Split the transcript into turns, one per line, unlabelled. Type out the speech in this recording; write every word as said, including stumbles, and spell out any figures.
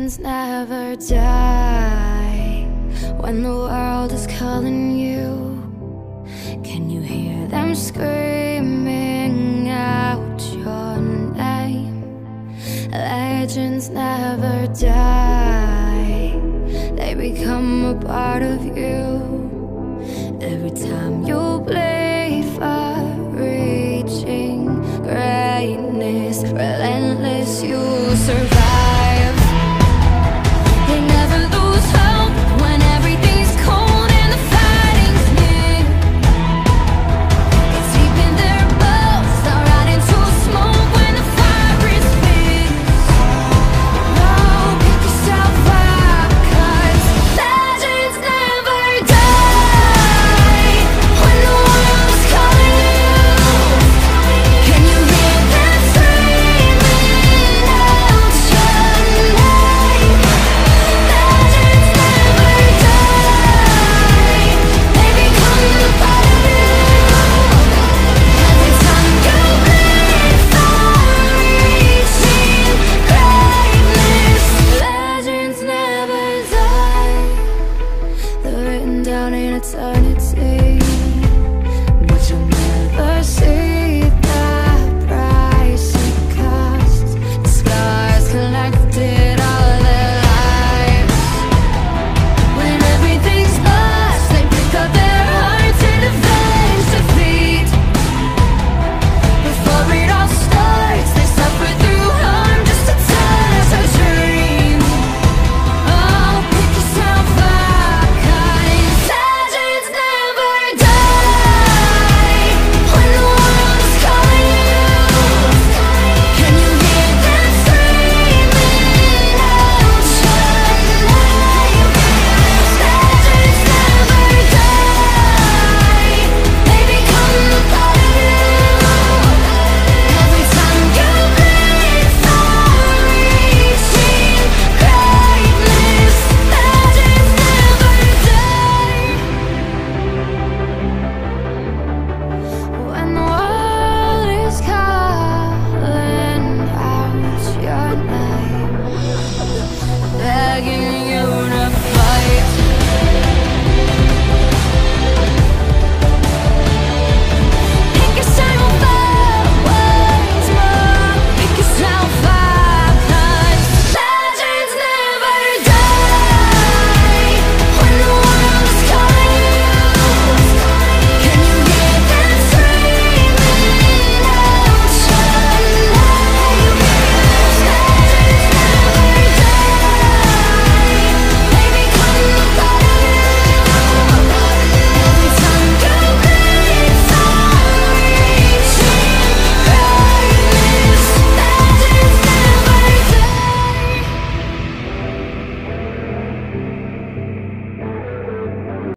Legends never die. When the world is calling you, can you hear them screaming out your name? Legends never die. They become a part of you. Every time you bleed for reaching greatness, relentless, you survive. They never lose hope when everything's cold and the fighting's near. It's deep in their bones, they'll ride into smoke when the fire is fierce. No, pick yourself up, 'cause legends never die. When the world is calling you, can you hear them screaming out your name? Legends never die. They become a part of you. Every time you bleed for reaching greatness, legends never die. They're written down in eternity.